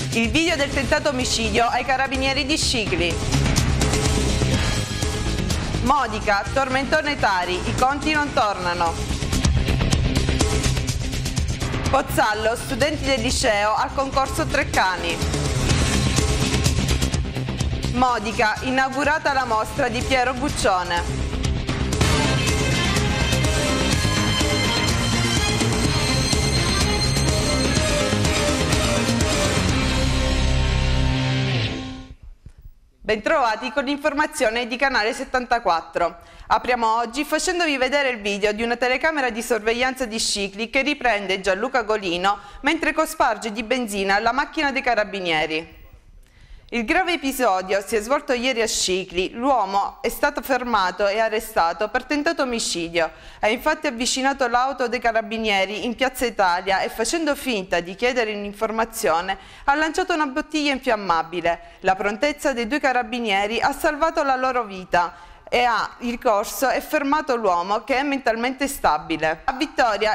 Il video del tentato omicidio ai carabinieri di Scicli. Modica, tormentone Tari, i conti non tornano. Pozzallo, studenti del liceo al concorso Treccani. Modica, inaugurata la mostra di Piero Buccione. Bentrovati con l'informazione di Canale 74. Apriamo oggi facendovi vedere il video di una telecamera di sorveglianza di Scicli che riprende Gianluca Golino mentre cosparge di benzina la macchina dei carabinieri. Il grave episodio si è svolto ieri a Scicli. L'uomo è stato fermato e arrestato per tentato omicidio. Ha infatti avvicinato l'auto dei carabinieri in Piazza Italia e, facendo finta di chiedere un'informazione, ha lanciato una bottiglia infiammabile. La prontezza dei due carabinieri ha salvato la loro vita e ha ricorso e fermato l'uomo, che è mentalmente stabile. A Vittoria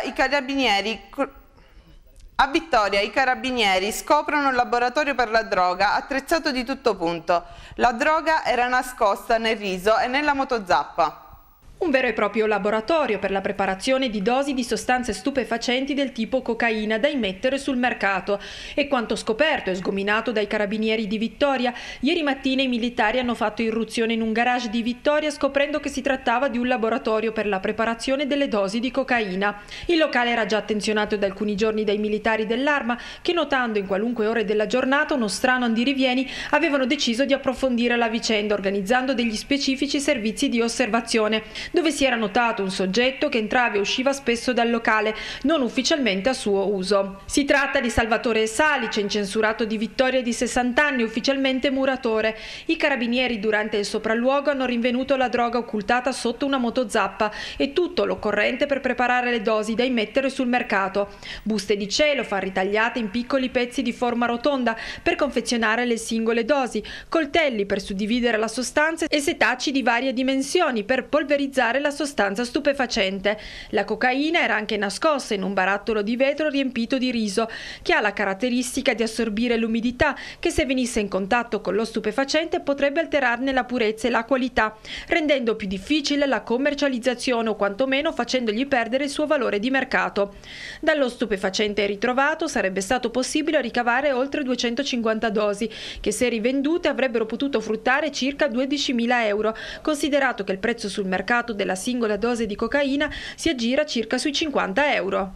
i carabinieri scoprono un laboratorio per la droga attrezzato di tutto punto. La droga era nascosta nel riso e nella motozappa. Un vero e proprio laboratorio per la preparazione di dosi di sostanze stupefacenti del tipo cocaina da immettere sul mercato. E quanto scoperto e sgominato dai carabinieri di Vittoria, ieri mattina i militari hanno fatto irruzione in un garage di Vittoria scoprendo che si trattava di un laboratorio per la preparazione delle dosi di cocaina. Il locale era già attenzionato da alcuni giorni dai militari dell'Arma che, notando in qualunque ore della giornata uno strano andirivieni, avevano deciso di approfondire la vicenda organizzando degli specifici servizi di osservazione, dove si era notato un soggetto che entrava e usciva spesso dal locale, non ufficialmente a suo uso. Si tratta di Salvatore Salice, incensurato di Vittoria, di 60 anni, ufficialmente muratore. I carabinieri durante il sopralluogo hanno rinvenuto la droga occultata sotto una motozappa e tutto l'occorrente per preparare le dosi da immettere sul mercato. Buste di celofan ritagliate in piccoli pezzi di forma rotonda per confezionare le singole dosi, coltelli per suddividere la sostanza e setacci di varie dimensioni per polverizzare la sostanza stupefacente. La cocaina era anche nascosta in un barattolo di vetro riempito di riso, che ha la caratteristica di assorbire l'umidità, che se venisse in contatto con lo stupefacente potrebbe alterarne la purezza e la qualità, rendendo più difficile la commercializzazione o quantomeno facendogli perdere il suo valore di mercato. Dallo stupefacente ritrovato sarebbe stato possibile ricavare oltre 250 dosi, che se rivendute avrebbero potuto fruttare circa 12.000 euro, considerato che il prezzo sul mercato della singola dose di cocaina si aggira circa sui 50 euro.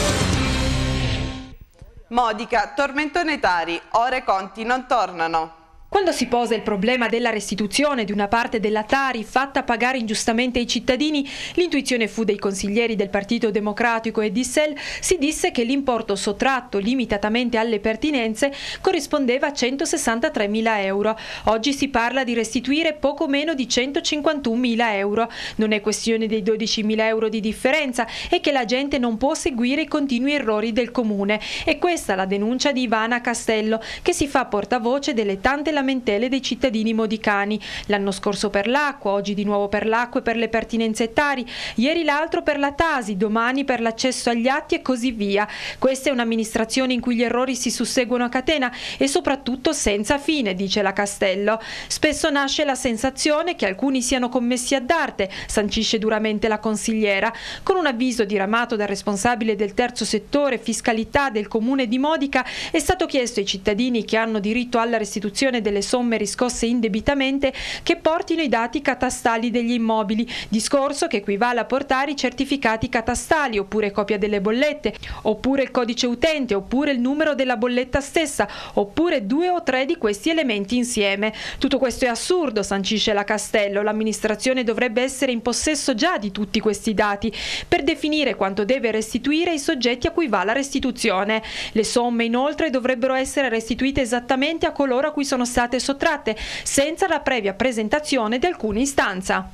Modica, tormentone Tari, ora i conti non tornano. Quando si posa il problema della restituzione di una parte della Tari fatta pagare ingiustamente ai cittadini, l'intuizione fu dei consiglieri del Partito Democratico e di SEL. Si disse che l'importo sottratto limitatamente alle pertinenze corrispondeva a 163.000 euro. Oggi si parla di restituire poco meno di 151.000 euro. Non è questione dei 12.000 euro di differenza, è che la gente non può seguire i continui errori del comune. E questa la denuncia di Ivana Castello, che si fa portavoce delle tante lamentele dei cittadini modicani. L'anno scorso per l'acqua, oggi di nuovo per l'acqua e per le pertinenze Tari, ieri l'altro per la Tasi, domani per l'accesso agli atti e così via. Questa è un'amministrazione in cui gli errori si susseguono a catena e soprattutto senza fine, dice la Castello. Spesso nasce la sensazione che alcuni siano commessi ad arte, sancisce duramente la consigliera. Con un avviso diramato dal responsabile del terzo settore fiscalità del comune di Modica è stato chiesto ai cittadini che hanno diritto alla restituzione delle somme riscosse indebitamente che portino i dati catastali degli immobili, discorso che equivale a portare i certificati catastali, oppure copia delle bollette, oppure il codice utente, oppure il numero della bolletta stessa, oppure 2 o 3 di questi elementi insieme. Tutto questo è assurdo, sancisce la Castello. L'amministrazione dovrebbe essere in possesso già di tutti questi dati per definire quanto deve restituire ai soggetti a cui va la restituzione. Le somme inoltre dovrebbero essere restituite esattamente a coloro a cui sono state sottratte, senza la previa presentazione di alcuna istanza.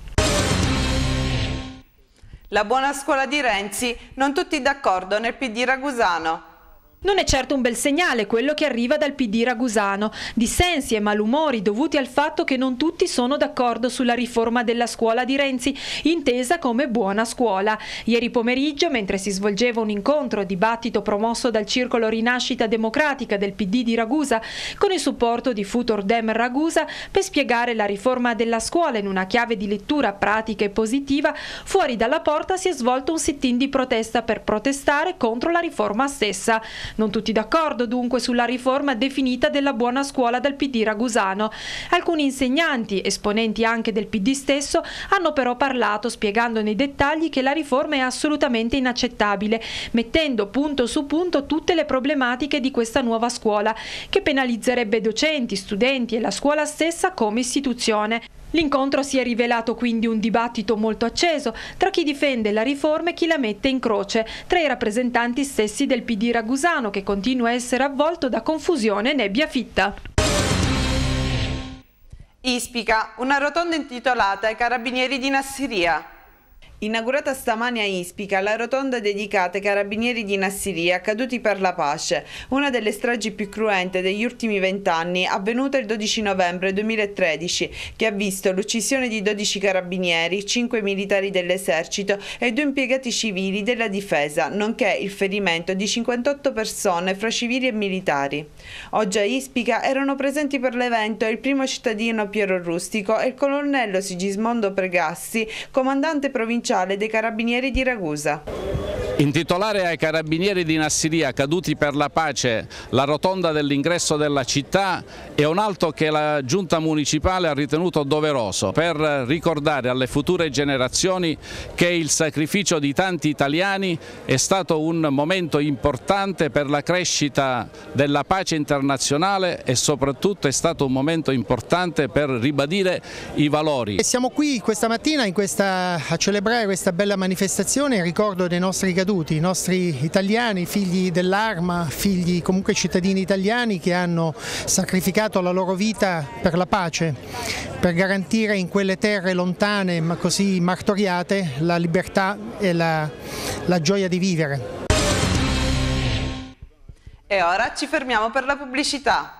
La buona scuola di Renzi, non tutti d'accordo nel PD ragusano. Non è certo un bel segnale quello che arriva dal PD ragusano. Dissensi e malumori dovuti al fatto che non tutti sono d'accordo sulla riforma della scuola di Renzi, intesa come buona scuola. Ieri pomeriggio, mentre si svolgeva un incontro dibattito promosso dal Circolo Rinascita Democratica del PD di Ragusa, con il supporto di Futur Dem Ragusa, per spiegare la riforma della scuola in una chiave di lettura pratica e positiva, fuori dalla porta si è svolto un sit-in di protesta per protestare contro la riforma stessa. Non tutti d'accordo dunque sulla riforma definita della buona scuola dal PD ragusano. Alcuni insegnanti, esponenti anche del PD stesso, hanno però parlato spiegando nei dettagli che la riforma è assolutamente inaccettabile, mettendo punto su punto tutte le problematiche di questa nuova scuola, che penalizzerebbe docenti, studenti e la scuola stessa come istituzione. L'incontro si è rivelato quindi un dibattito molto acceso tra chi difende la riforma e chi la mette in croce, tra i rappresentanti stessi del PD ragusano, che continua a essere avvolto da confusione e nebbia fitta. Ispica, una rotonda intitolata ai Carabinieri di Nassiria. Inaugurata stamani a Ispica la rotonda dedicata ai Carabinieri di Nassiria caduti per la pace, una delle stragi più cruente degli ultimi 20 anni, avvenuta il 12 novembre 2013, che ha visto l'uccisione di 12 carabinieri, 5 militari dell'esercito e 2 impiegati civili della difesa, nonché il ferimento di 58 persone fra civili e militari. Oggi a Ispica erano presenti per l'evento il primo cittadino Piero Rustico e il colonnello Sigismondo Pregassi, comandante provinciale dei Carabinieri di Ragusa. Intitolare ai Carabinieri di Nassiria caduti per la pace la rotonda dell'ingresso della città è un atto che la Giunta Municipale ha ritenuto doveroso per ricordare alle future generazioni che il sacrificio di tanti italiani è stato un momento importante per la crescita della pace internazionale e soprattutto è stato un momento importante per ribadire i valori. Siamo qui questa mattina a celebrare questa bella manifestazione in ricordo dei nostri caduti, i nostri italiani, figli dell'arma, figli comunque cittadini italiani che hanno sacrificato la loro vita per la pace, per garantire in quelle terre lontane ma così martoriate la libertà e la gioia di vivere. E ora ci fermiamo per la pubblicità.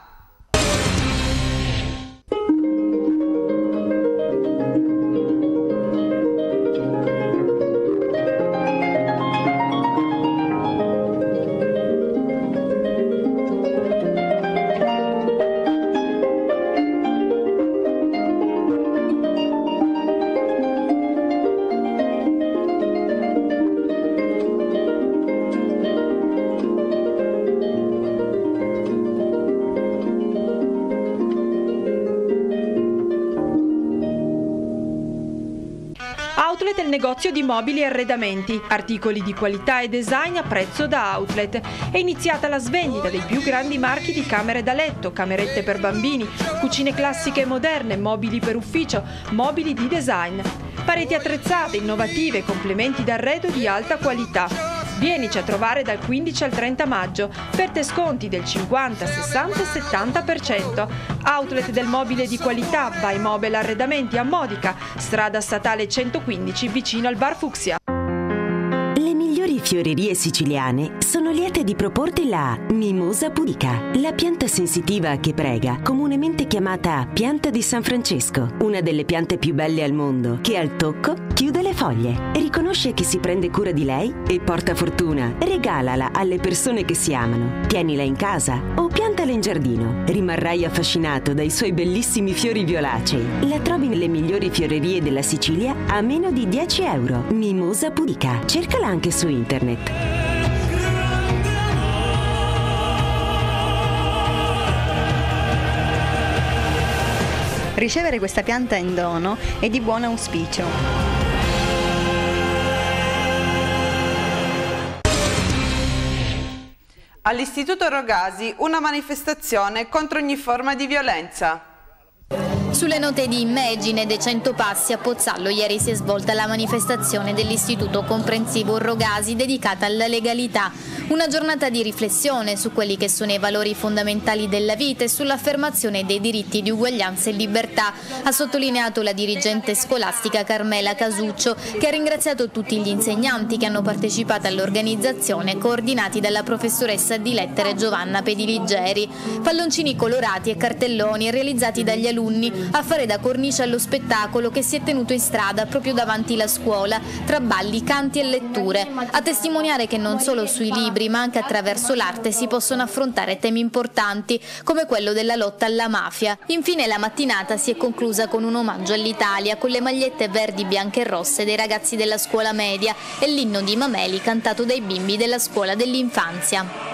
Outlet è il negozio di mobili e arredamenti, articoli di qualità e design a prezzo da outlet. È iniziata la svendita dei più grandi marchi di camere da letto, camerette per bambini, cucine classiche e moderne, mobili per ufficio, mobili di design. Pareti attrezzate, innovative, complementi d'arredo di alta qualità. Vienici a trovare dal 15 al 30 maggio per te sconti del 50, 60 e 70%. Outlet del mobile di qualità by Mobile Arredamenti a Modica, strada statale 115 vicino al Bar Fucsia. Le migliori fiorerie siciliane sono liete di proporti la Mimosa pudica, la pianta sensitiva che prega, comunemente chiamata pianta di San Francesco, una delle piante più belle al mondo, che al tocco chiude le foglie, riconosce chi si prende cura di lei e porta fortuna. Regalala alle persone che si amano, tienila in casa o piantala in giardino. Rimarrai affascinato dai suoi bellissimi fiori violacei. La trovi nelle migliori fiorerie della Sicilia a meno di 10 euro. Mimosa pudica, cercala anche su internet. Ricevere questa pianta in dono è di buon auspicio. All'Istituto Rogasi una manifestazione contro ogni forma di violenza. Sulle note di Immagine dei 100 Passi a Pozzallo ieri si è svolta la manifestazione dell'Istituto Comprensivo Rogasi dedicata alla legalità. Una giornata di riflessione su quelli che sono i valori fondamentali della vita e sull'affermazione dei diritti di uguaglianza e libertà, ha sottolineato la dirigente scolastica Carmela Casuccio, che ha ringraziato tutti gli insegnanti che hanno partecipato all'organizzazione, coordinati dalla professoressa di lettere Giovanna Pediligeri. Palloncini colorati e cartelloni realizzati dagli alunni a fare da cornice allo spettacolo che si è tenuto in strada proprio davanti alla scuola, tra balli, canti e letture, a testimoniare che non solo sui libri ma anche attraverso l'arte si possono affrontare temi importanti come quello della lotta alla mafia. Infine la mattinata si è conclusa con un omaggio all'Italia con le magliette verdi, bianche e rosse dei ragazzi della scuola media e l'inno di Mameli cantato dai bimbi della scuola dell'infanzia.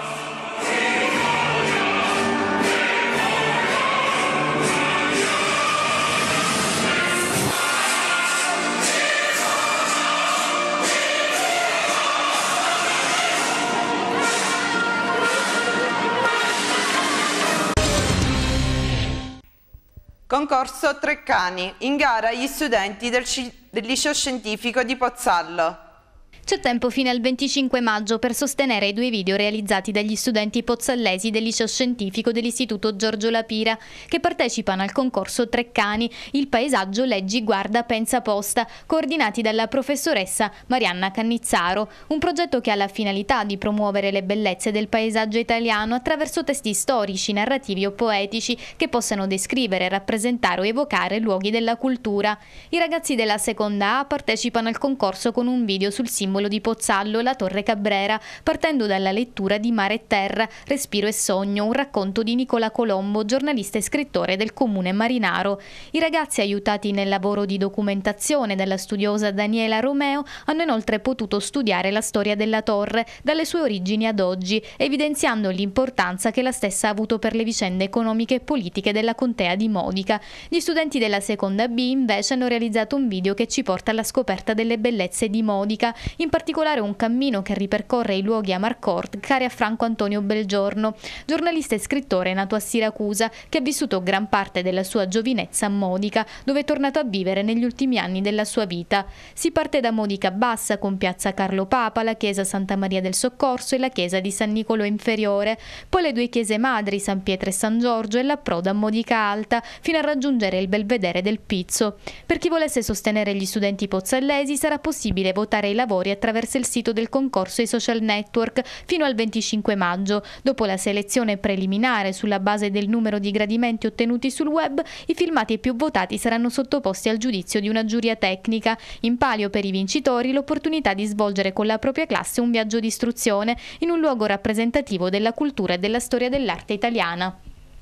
Concorso Treccani, in gara gli studenti del liceo scientifico di Pozzallo. C'è tempo fino al 25 maggio per sostenere i 2 video realizzati dagli studenti pozzallesi del liceo scientifico dell'Istituto Giorgio Lapira, che partecipano al concorso Treccani, il paesaggio leggi, guarda, pensa, posta, coordinati dalla professoressa Marianna Cannizzaro, un progetto che ha la finalità di promuovere le bellezze del paesaggio italiano attraverso testi storici, narrativi o poetici che possano descrivere, rappresentare o evocare luoghi della cultura. I ragazzi della seconda A partecipano al concorso con un video sul simbolo di Pozzallo, la Torre Cabrera, partendo dalla lettura di Mare e Terra, Respiro e Sogno, un racconto di Nicola Colombo, giornalista e scrittore del Comune Marinaro. I ragazzi, aiutati nel lavoro di documentazione dalla studiosa Daniela Romeo, hanno inoltre potuto studiare la storia della torre dalle sue origini ad oggi, evidenziando l'importanza che la stessa ha avuto per le vicende economiche e politiche della contea di Modica. Gli studenti della seconda B invece hanno realizzato un video che ci porta alla scoperta delle bellezze di Modica, in particolare un cammino che ripercorre i luoghi a Marcourt cari a Franco Antonio Belgiorno, giornalista e scrittore nato a Siracusa, che ha vissuto gran parte della sua giovinezza a Modica, dove è tornato a vivere negli ultimi anni della sua vita. Si parte da Modica Bassa con piazza Carlo Papa, la chiesa Santa Maria del Soccorso e la chiesa di San Niccolò Inferiore, poi le 2 chiese madri San Pietro e San Giorgio e l'approdo a Modica Alta fino a raggiungere il belvedere del Pizzo. Per chi volesse sostenere gli studenti pozzallesi sarà possibile votare i lavori attraverso il sito del concorso e i social network fino al 25 maggio. Dopo la selezione preliminare sulla base del numero di gradimenti ottenuti sul web, i filmati più votati saranno sottoposti al giudizio di una giuria tecnica. In palio per i vincitori l'opportunità di svolgere con la propria classe un viaggio di istruzione in un luogo rappresentativo della cultura e della storia dell'arte italiana.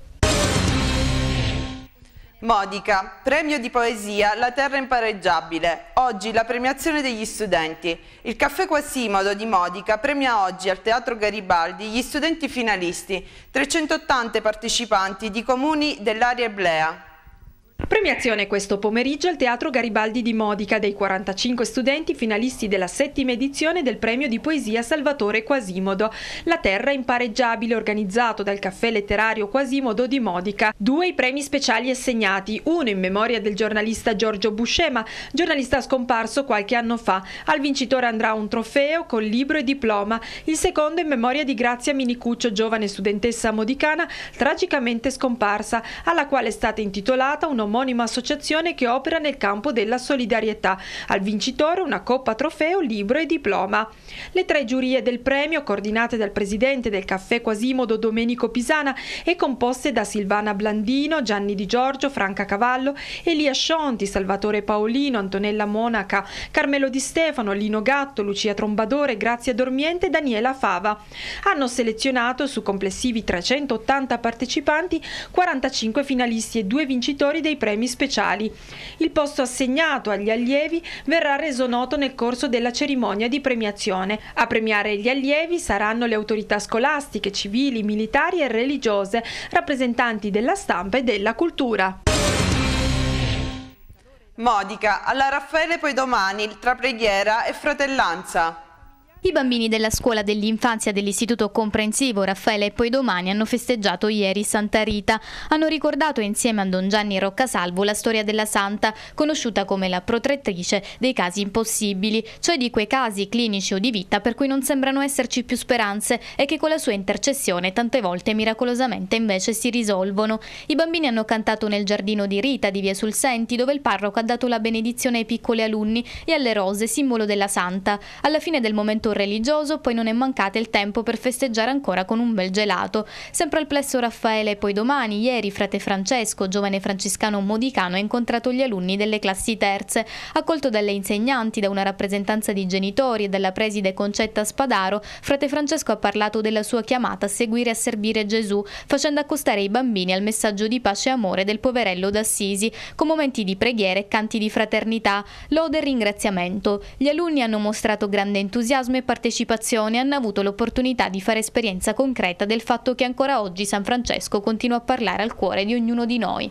Modica, premio di poesia La Terra Impareggiabile. Oggi la premiazione degli studenti. Il Caffè Quasimodo di Modica premia oggi al Teatro Garibaldi gli studenti finalisti, 380 partecipanti di comuni dell'area eblea. Premiazione questo pomeriggio al Teatro Garibaldi di Modica dei 45 studenti finalisti della 7ª edizione del premio di poesia Salvatore Quasimodo, La Terra Impareggiabile, organizzato dal Caffè Letterario Quasimodo di Modica. 2 i premi speciali assegnati, uno in memoria del giornalista Giorgio Buscema, giornalista scomparso qualche anno fa. Al vincitore andrà un trofeo con libro e diploma, il secondo in memoria di Grazia Minicuccio, giovane studentessa modicana tragicamente scomparsa, alla quale è stata intitolata un'omonima associazione che opera nel campo della solidarietà. Al vincitore una coppa trofeo, libro e diploma. Le 3 giurie del premio, coordinate dal presidente del Caffè Quasimodo Domenico Pisana e composte da Silvana Blandino, Gianni Di Giorgio, Franca Cavallo, Elia Scionti, Salvatore Paolino, Antonella Monaca, Carmelo Di Stefano, Lino Gatto, Lucia Trombadore, Grazia Dormiente e Daniela Fava. Hanno selezionato su complessivi 380 partecipanti 45 finalisti e 2 vincitori dei premi speciali. Il posto assegnato agli allievi verrà reso noto nel corso della cerimonia di premiazione. A premiare gli allievi saranno le autorità scolastiche, civili, militari e religiose, rappresentanti della stampa e della cultura. Modica, alla Raffaele poi domani, tra preghiera e fratellanza. I bambini della scuola dell'infanzia dell'Istituto Comprensivo Raffaele Poidomani hanno festeggiato ieri Santa Rita. Hanno ricordato insieme a Don Gianni Roccasalvo la storia della santa, conosciuta come la protettrice dei casi impossibili, cioè di quei casi clinici o di vita per cui non sembrano esserci più speranze e che con la sua intercessione tante volte miracolosamente invece si risolvono. I bambini hanno cantato nel giardino di Rita di Via sul Senti, dove il parroco ha dato la benedizione ai piccoli alunni e alle rose, simbolo della santa. Alla fine del momento religioso poi non è mancato il tempo per festeggiare ancora con un bel gelato. Sempre al plesso Raffaele Poidomani, ieri frate Francesco, giovane francescano modicano, ha incontrato gli alunni delle classi terze. Accolto dalle insegnanti, da una rappresentanza di genitori e dalla preside Concetta Spadaro, frate Francesco ha parlato della sua chiamata a seguire e a servire Gesù, facendo accostare i bambini al messaggio di pace e amore del poverello d'Assisi, con momenti di preghiera e canti di fraternità, lode e ringraziamento. Gli alunni hanno mostrato grande entusiasmo e partecipazione, hanno avuto l'opportunità di fare esperienza concreta del fatto che ancora oggi San Francesco continua a parlare al cuore di ognuno di noi.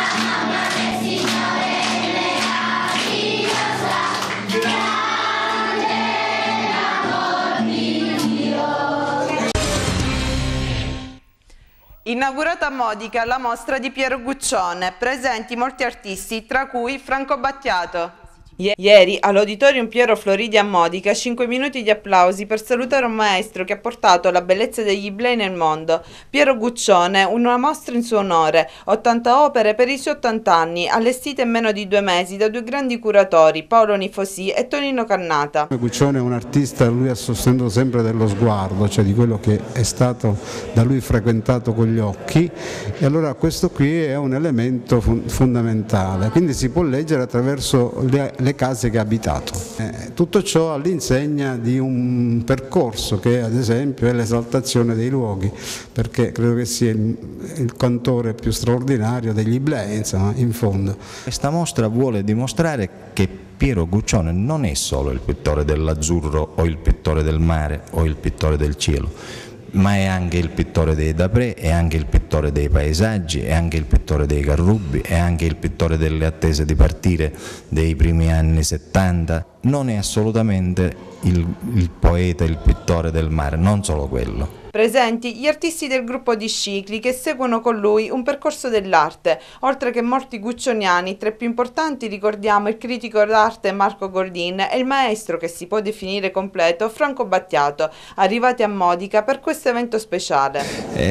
Inaugurata a Modica la mostra di Piero Guccione, presenti molti artisti, tra cui Franco Battiato. Ieri all'Auditorium Piero Floridi a Modica 5 minuti di applausi per salutare un maestro che ha portato la bellezza degli Iblei nel mondo. Piero Guccione, una mostra in suo onore, 80 opere per i suoi 80 anni, allestite in meno di 2 mesi da 2 grandi curatori, Paolo Nifosi e Tonino Cannata. Guccione è un artista, lui ha sostenuto sempre dello sguardo, cioè di quello che è stato da lui frequentato con gli occhi, e allora questo qui è un elemento fondamentale, quindi si può leggere attraverso le case che ha abitato. Tutto ciò all'insegna di un percorso che ad esempio è l'esaltazione dei luoghi, perché credo che sia il cantore più straordinario degli Iblei, insomma, in fondo. Questa mostra vuole dimostrare che Piero Guccione non è solo il pittore dell'azzurro o il pittore del mare o il pittore del cielo, ma è anche il pittore dei Dapré, è anche il pittore dei paesaggi, è anche il pittore dei Carrubbi, è anche il pittore delle attese di partire dei primi anni 70. Non è assolutamente il poeta, il pittore del mare, non solo quello. Presenti gli artisti del gruppo di Scicli che seguono con lui un percorso dell'arte, oltre che molti guccioniani. Tra i più importanti ricordiamo il critico d'arte Marco Goldin e il maestro che si può definire completo Franco Battiato, arrivati a Modica per questo evento speciale.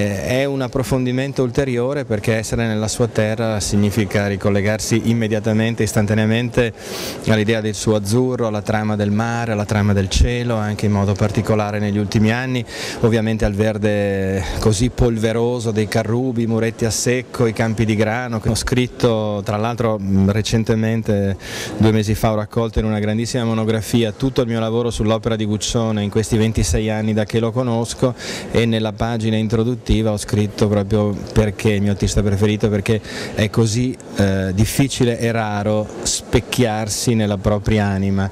È un approfondimento ulteriore, perché essere nella sua terra significa ricollegarsi immediatamente, istantaneamente all'idea del suo azzurro, alla trama del mare, alla trama del cielo, anche in modo particolare negli ultimi anni, ovviamente al verde così polveroso dei Carrubi, i muretti a secco, i campi di grano. Ho scritto, tra l'altro recentemente, 2 mesi fa, ho raccolto in una grandissima monografia tutto il mio lavoro sull'opera di Guccione in questi 26 anni da che lo conosco, e nella pagina introduttiva ho scritto proprio perché è il mio artista preferito, perché è così difficile e raro specchiarsi nella propria anima.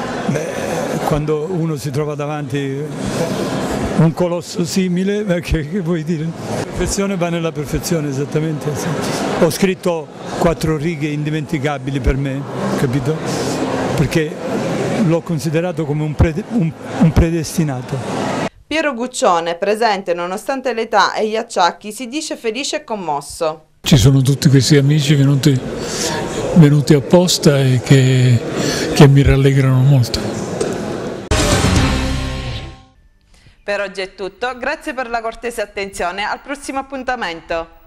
Quando uno si trova davanti un colosso simile, che vuoi dire? La perfezione va nella perfezione, esattamente. Ho scritto 4 righe indimenticabili per me, capito? Perché l'ho considerato come un predestinato. Piero Guccione, presente nonostante l'età e gli acciacchi, si dice felice e commosso. Ci sono tutti questi amici venuti apposta e che mi rallegrano molto. Per oggi è tutto, grazie per la cortese attenzione, al prossimo appuntamento.